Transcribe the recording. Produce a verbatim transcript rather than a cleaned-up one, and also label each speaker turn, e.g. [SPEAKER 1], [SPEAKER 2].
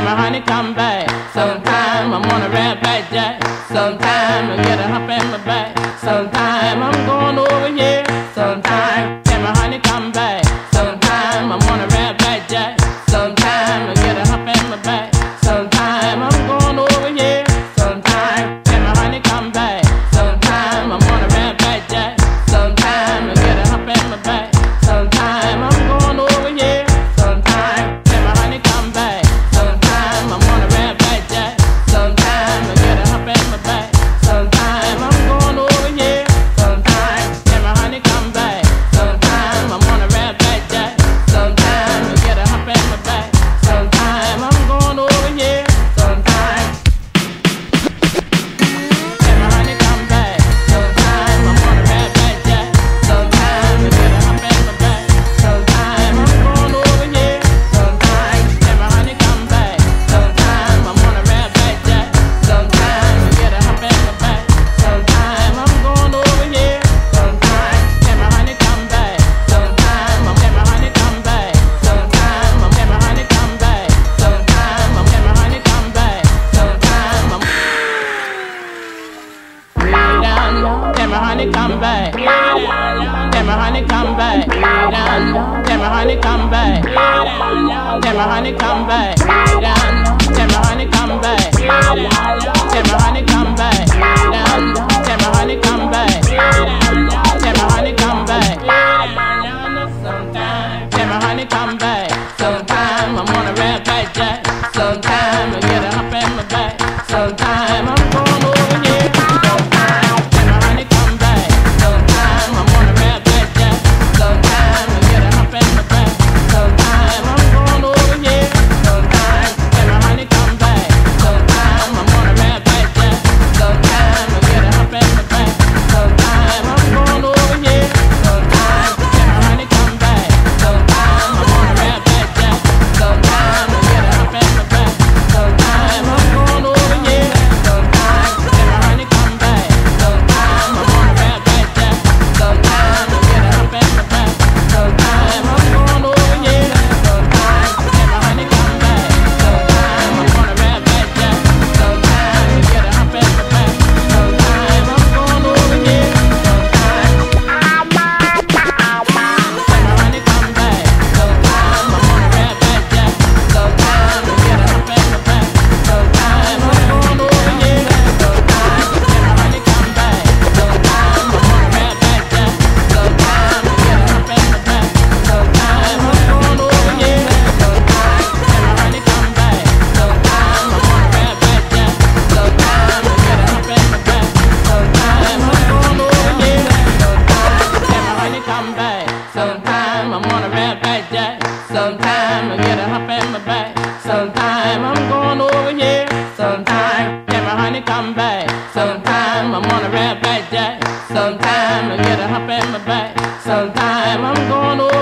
[SPEAKER 1] Can my honey come back? Sometime I'm on a red back jack. Sometime I get a hump in my back. Sometime I'm going over here. Sometime can my honey come back? Sometime I'm on a red back jack. Sometime I get a hump in my back. Sometime I'm going over here. Sometime can my honey come back? Sometime I'm on a red back jack. Sometime I get a hump in my back. Sometime I'm going over here. Sometime can my honey come back? Sometime I'm on a red back jack. Sometime I get a hump in my back. Sometime I'm going over here. Sometime can my honey come back? Sometime I'm on a red back jack. Sometime I get a hump in my back. Sometime I'm going over here. Sometime can my honey come back? Sometime I'm on a red back jack. Sometime I get a hump in my back. Sometime I'm going over here. Sometime can my honey come back? Sometime I'm on a red back jack. Sometime I get a hump in my back. Sometime I'm going over here. Sometime can my honey come back? Sometime I'm can my honey come back? Sometime I'm can my honey come back? Sometime I'm can my honey come back? Sometime I'm way down low. Can my honey come back? Can my honey come back? Down low. Can my honey come back? Can my honey come back? Down low. Can my honey come back? Can my honey come back? Down low. Can my honey come back? Can my honey come back? Sometime can my honey come back? Sometime I'm on a red back jack. Sometime I get a hump in my back. Sometime I'm going over here. Sometime can my honey come back? Sometime I'm on a red back jack. Sometime I get a hump in my back. Sometime I'm going over here. Sometime can my honey come back? Sometime I'm on a red back jack. Sometime I get a hump in my back. Sometime I'm going over here. Sometime can my honey come back? Sometime I'm on a red back jack. Sometime I get a hump in my back. Sometime I'm going over here. Sometime can my honey come back? Sometime I'm on a red back jack. Sometime I get a hump in my back. Sometime I'm going over here. Sometime can my honey come back? Sometime I'm on a red back jack. Sometime I get a hump in my back. Sometime I'm going over here. Sometime can my honey come back? Sometime I'm on a red back jack. Sometime I get a hump in my back. Sometime I'm going over here. Sometime can my honey come back? Sometime I'm on a red back jack. Sometime I get a hump in my back. Sometime I'm going over here. Sometime can my honey come back? Sometime I'm on a red back jack. Sometime I get a hump in my back. Sometime I'm going over here. Sometime can my honey come back? Sometime I'm on a red back jack. Sometime I get a hump in my back. Sometime I'm going over here. Sometime can my honey come back? Sometime I'm on a red back jack. Sometime I get a hump in my back. Sometime I'm going over